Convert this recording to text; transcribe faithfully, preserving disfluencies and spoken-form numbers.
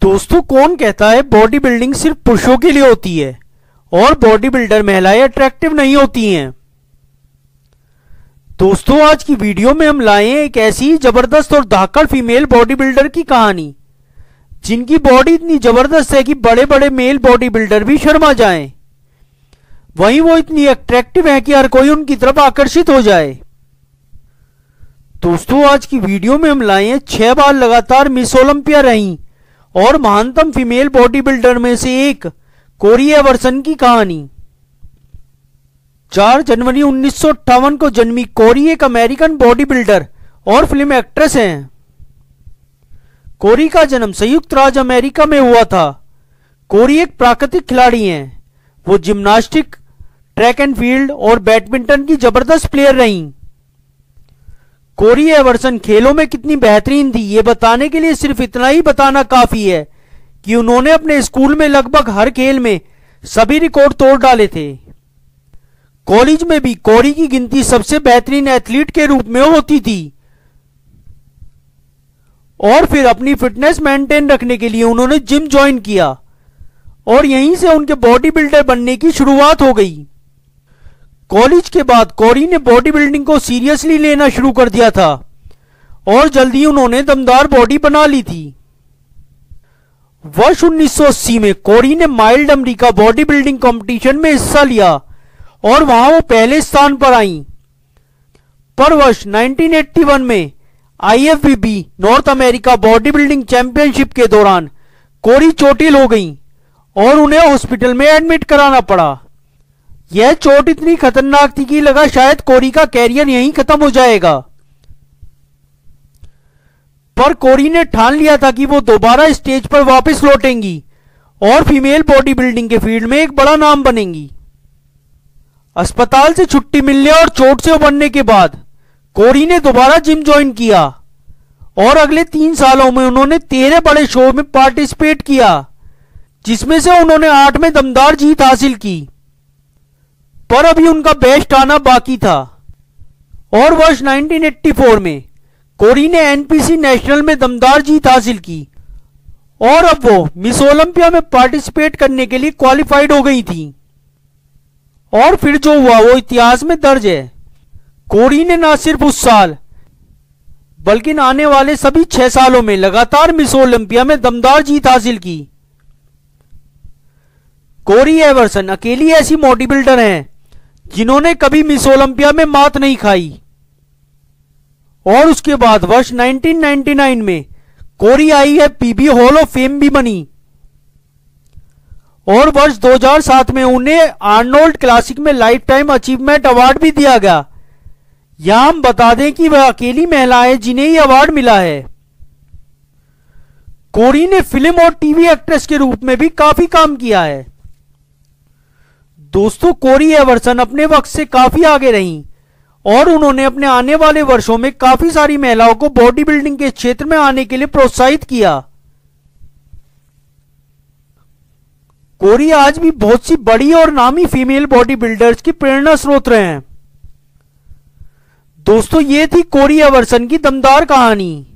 दोस्तों, कौन कहता है बॉडी बिल्डिंग सिर्फ पुरुषों के लिए होती है और बॉडी बिल्डर महिलाएं अट्रैक्टिव नहीं होती हैं। दोस्तों, आज की वीडियो में हम लाए हैं एक ऐसी जबरदस्त और धाकड़ फीमेल बॉडी बिल्डर की कहानी, जिनकी बॉडी इतनी जबरदस्त है कि बड़े बड़े मेल बॉडी बिल्डर भी शर्मा जाएं। वहीं वो इतनी अट्रैक्टिव है कि हर कोई उनकी तरफ आकर्षित हो जाए। दोस्तों, आज की वीडियो में हम लाए हैं छह बार लगातार मिस ओलंपिया रही और महानतम फीमेल बॉडी बिल्डर में से एक कोरी एवर्सन की कहानी। चार जनवरी उन्नीस सौ अट्ठावन को जन्मी कोरी एक अमेरिकन बॉडी बिल्डर और फिल्म एक्ट्रेस हैं। कोरी का जन्म संयुक्त राज्य अमेरिका में हुआ था। कोरी एक प्राकृतिक खिलाड़ी हैं। वो जिम्नास्टिक, ट्रैक एंड फील्ड और बैडमिंटन की जबरदस्त प्लेयर रहीं। कोरी एवर्सन खेलों में कितनी बेहतरीन थी, ये बताने के लिए सिर्फ इतना ही बताना काफी है कि उन्होंने अपने स्कूल में लगभग हर खेल में सभी रिकॉर्ड तोड़ डाले थे। कॉलेज में भी कोरी की गिनती सबसे बेहतरीन एथलीट के रूप में होती थी और फिर अपनी फिटनेस मेंटेन रखने के लिए उन्होंने जिम ज्वाइन किया और यहीं से उनके बॉडी बिल्डर बनने की शुरुआत हो गई। कॉलेज के बाद कोरी ने बॉडी बिल्डिंग को सीरियसली लेना शुरू कर दिया था और जल्दी उन्होंने दमदार बॉडी बना ली थी। वर्ष उन्नीस सौ अस्सी में कोरी ने माइल्ड अमेरिका बॉडी बिल्डिंग कंपटीशन में हिस्सा लिया और वहां वो पहले स्थान पर आई। पर वर्ष उन्नीस सौ इक्यासी में I F B B North America body building championship के दौरान कोरी चोटिल हो गई और उन्हें हॉस्पिटल में एडमिट कराना पड़ा। यह चोट इतनी खतरनाक थी कि लगा शायद कोरी का कैरियर यहीं खत्म हो जाएगा। पर कोरी ने ठान लिया था कि वो दोबारा स्टेज पर वापस लौटेंगी और फीमेल बॉडी बिल्डिंग के फील्ड में एक बड़ा नाम बनेंगी। अस्पताल से छुट्टी मिलने और चोट से उबरने के बाद कोरी ने दोबारा जिम ज्वाइन किया और अगले तीन सालों में उन्होंने तेरह बड़े शो में पार्टिसिपेट किया, जिसमें से उन्होंने आठ में दमदार जीत हासिल की। पर अभी उनका बेस्ट आना बाकी था और वर्ष उन्नीस सौ चौरासी में कोरी ने एन पी सी नेशनल में दमदार जीत हासिल की और अब वो मिस ओलंपिया में पार्टिसिपेट करने के लिए क्वालिफाइड हो गई थी। और फिर जो हुआ वो इतिहास में दर्ज है। कोरी ने ना सिर्फ उस साल बल्कि आने वाले सभी छह सालों में लगातार मिस ओलंपिया में दमदार जीत हासिल की। कोरी एवर्सन अकेली ऐसी बॉडी बिल्डर हैं जिन्होंने कभी मिस ओलंपिया में मात नहीं खाई। और उसके बाद वर्ष उन्नीस सौ निन्यानवे में कोरी आई है P B hall of fame भी बनी और वर्ष दो हज़ार सात में उन्हें आर्नोल्ड क्लासिक में लाइफ टाइम अचीवमेंट अवार्ड भी दिया गया। यहां हम बता दें कि वह अकेली महिला है जिन्हें यह अवार्ड मिला है। कोरी ने फिल्म और टीवी एक्ट्रेस के रूप में भी काफी काम किया है। दोस्तों, कोरी एवर्सन अपने वक्त से काफी आगे रहीं और उन्होंने अपने आने वाले वर्षों में काफी सारी महिलाओं को बॉडी बिल्डिंग के क्षेत्र में आने के लिए प्रोत्साहित किया। कोरी आज भी बहुत सी बड़ी और नामी फीमेल बॉडी बिल्डर्स की प्रेरणा स्रोत रहे हैं। दोस्तों, ये थी कोरी एवर्सन की दमदार कहानी।